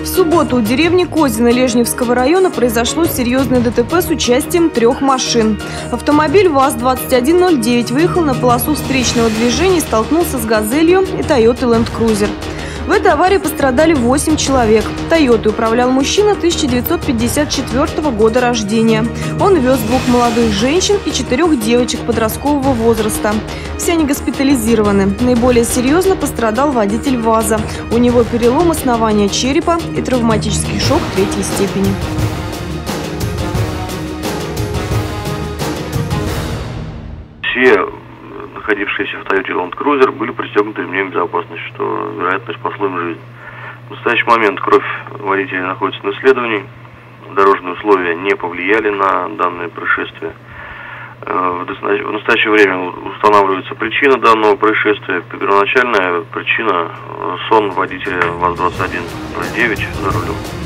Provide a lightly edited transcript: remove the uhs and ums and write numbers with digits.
В субботу у деревни Козино Лежневского района произошло серьезное ДТП с участием 3 машин. Автомобиль ВАЗ-2109 выехал на полосу встречного движения и столкнулся с «Газелью» и Toyota Land Cruiser. В этой аварии пострадали 8 человек. «Тойотой» управлял мужчина 1954 года рождения. Он вез 2 молодых женщин и 4 девочек подросткового возраста. Все они госпитализированы. Наиболее серьезно пострадал водитель ВАЗа. У него перелом основания черепа и травматический шок 3-й степени. Все находившиеся в Toyota Land Cruiser были пристегнуты ремнем безопасности, что, вероятно, спасло им жизнь. В настоящий момент кровь водителя находится на исследовании. Дорожные условия не повлияли на данное происшествие. В настоящее время устанавливается причина данного происшествия. Первоначальная причина – сон водителя ВАЗ-2109 за рулем.